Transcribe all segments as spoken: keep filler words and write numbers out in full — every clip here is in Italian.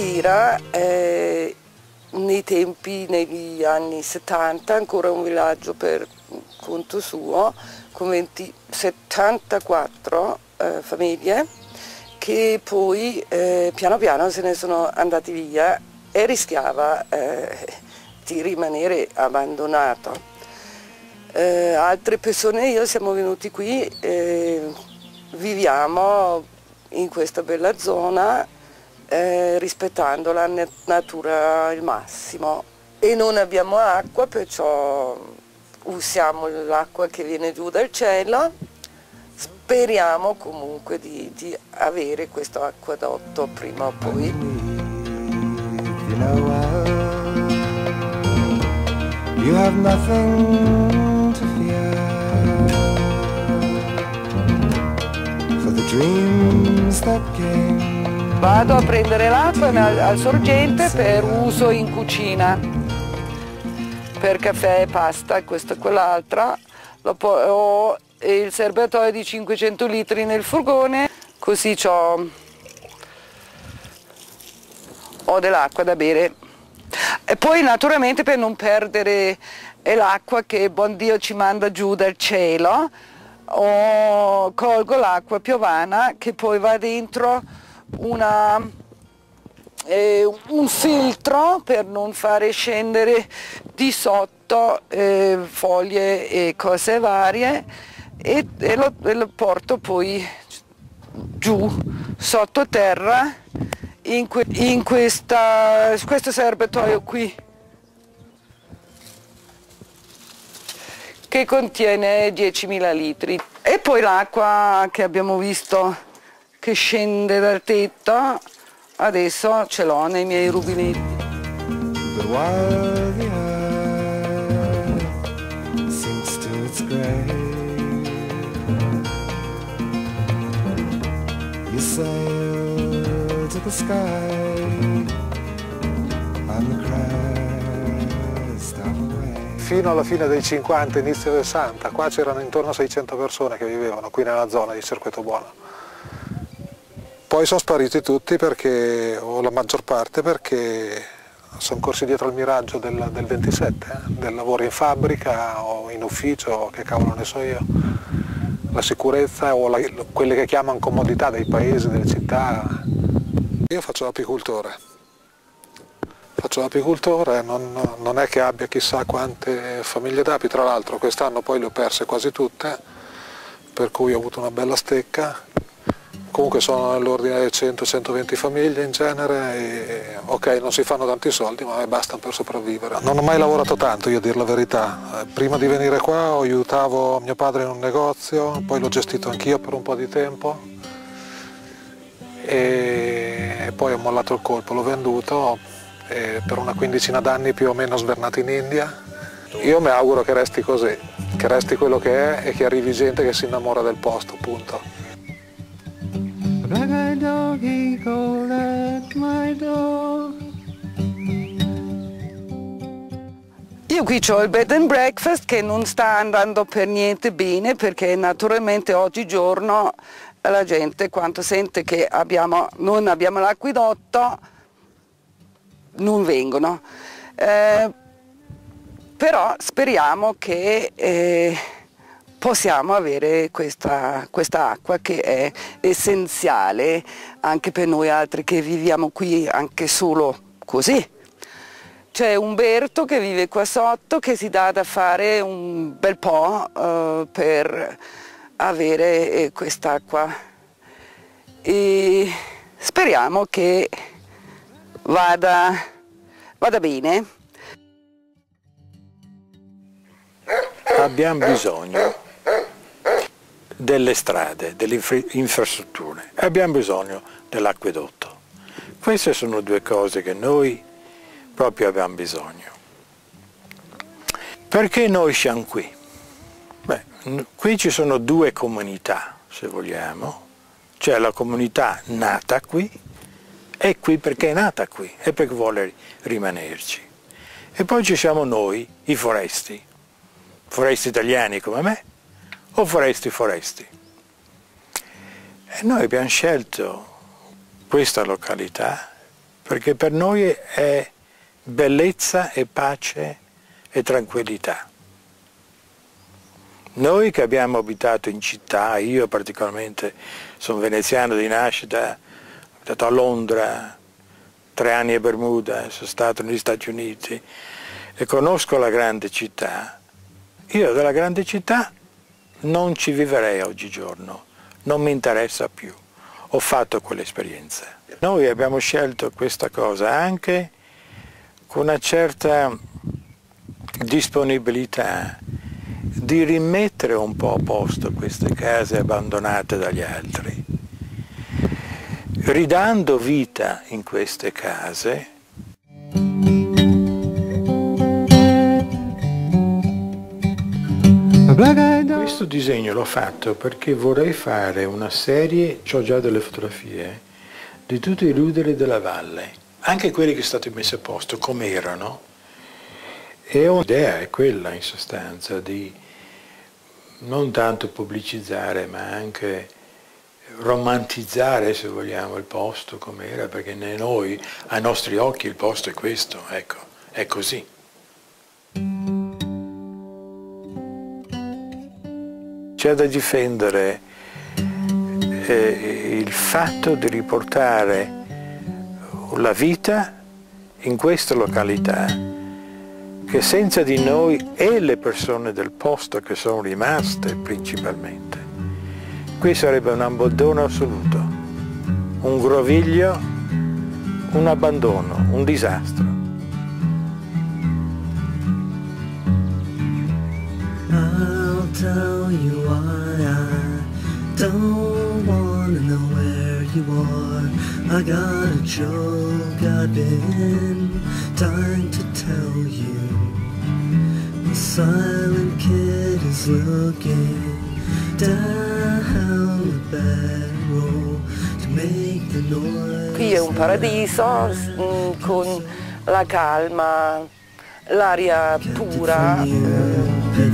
era eh, nei tempi, negli anni settanta, ancora un villaggio per conto suo, con venti, settantaquattro eh, famiglie, che poi eh, piano piano se ne sono andati via e rischiava eh, di rimanere abbandonato. Eh, altre persone e io siamo venuti qui, eh, viviamo in questa bella zona eh, rispettando la natura al massimo e non abbiamo acqua, perciò usiamo l'acqua che viene giù dal cielo. Speriamo comunque di, di avere questo acquedotto prima o poi. You know what? You have nothing to fear for the dreams that came. Vado a prendere l'acqua al, al sorgente per uso in cucina, per caffè e pasta, questa e quell'altra. Ho il serbatoio di cinquecento litri nel furgone, così ho, ho dell'acqua da bere. E poi naturalmente per non perdere l'acqua che buon Dio ci manda giù dal cielo, ho, colgo l'acqua piovana che poi va dentro una, eh, un filtro per non fare scendere di sotto eh, foglie e cose varie e, e, lo, e lo porto poi giù sottoterra in, que, in questa, questo serbatoio qui che contiene diecimila litri. E poi l'acqua che abbiamo visto che scende dal tetto, adesso ce l'ho nei miei rubinetti. But while the earth sinks to its grave, you sail to the sky on the crest of a wave. Fino alla fine dei cinquanta, inizio del sessanta, qua c'erano intorno a seicento persone che vivevano qui nella zona di Cerqueto Buono. Poi sono spariti tutti perché, o la maggior parte, perché sono corsi dietro al miraggio del, del ventisette, eh? del lavoro in fabbrica o in ufficio, che cavolo ne so io, la sicurezza o la, quelle che chiamano comodità dei paesi, delle città. Io faccio l'apicoltore, faccio l'apicoltore, non, non è che abbia chissà quante famiglie d'api, tra l'altro quest'anno poi le ho perse quasi tutte, per cui ho avuto una bella stecca. Comunque sono nell'ordine delle cento centoventi famiglie in genere e ok, non si fanno tanti soldi ma bastano per sopravvivere. Non ho mai lavorato tanto, io a dir la verità. Prima di venire qua aiutavo mio padre in un negozio, poi l'ho gestito anch'io per un po' di tempo e poi ho mollato il colpo, l'ho venduto e per una quindicina d'anni più o meno svernato in India. Io mi auguro che resti così, che resti quello che è e che arrivi gente che si innamora del posto, punto. Black-eyed dog, he called at my door. Io qui ho il bed and breakfast che non sta andando per niente bene perché naturalmente oggigiorno la gente quando sente che abbiamo, non abbiamo l'acquedotto non vengono. Eh, però speriamo che eh, possiamo avere questa, questa acqua che è essenziale anche per noi altri che viviamo qui anche solo così. C'è Umberto che vive qua sotto che si dà da fare un bel po' uh, per avere eh, quest'acqua e speriamo che vada, vada bene. Abbiamo bisogno delle strade, delle infrastrutture, abbiamo bisogno dell'acquedotto. Queste sono due cose che noi proprio abbiamo bisogno. Perché noi siamo qui? Beh, qui ci sono due comunità, se vogliamo. C'è la comunità nata qui, è qui perché è nata qui e perché vuole rimanerci. E poi ci siamo noi, i foresti, foresti italiani come me, o foresti foresti. E noi abbiamo scelto questa località perché per noi è bellezza e pace e tranquillità. Noi che abbiamo abitato in città, io particolarmente sono veneziano di nascita, ho abitato a Londra, tre anni a Bermuda, sono stato negli Stati Uniti e conosco la grande città. Io della grande città non ci vivrei oggigiorno, non mi interessa più, ho fatto quell'esperienza. Noi abbiamo scelto questa cosa anche con una certa disponibilità di rimettere un po' a posto queste case abbandonate dagli altri, ridando vita in queste case. Questo disegno l'ho fatto perché vorrei fare una serie, ho già delle fotografie, di tutti i ruderi della valle, anche quelli che sono stati messi a posto, come erano. E l'idea è quella, in sostanza, di non tanto pubblicizzare, ma anche romantizzare, se vogliamo, il posto come era, perché noi, ai nostri occhi, il posto è questo, ecco, è così. C'è da difendere eh, il fatto di riportare la vita in questa località, che senza di noi e le persone del posto che sono rimaste principalmente, qui sarebbe un abbandono assoluto, un groviglio, un abbandono, un disastro. I'll tell you why I don't wanna know where you are. I got a joke I've been dying to tell you. The silent kid is looking down the barrel to make the noise. Qui è un paradiso mm, con la calma, l'aria pura, eh,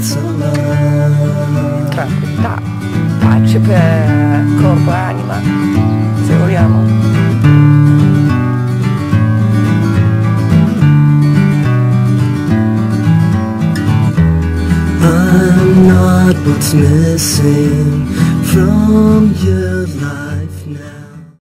tranquillità, pace per corpo e anima, se vogliamo. I'm not what's missing from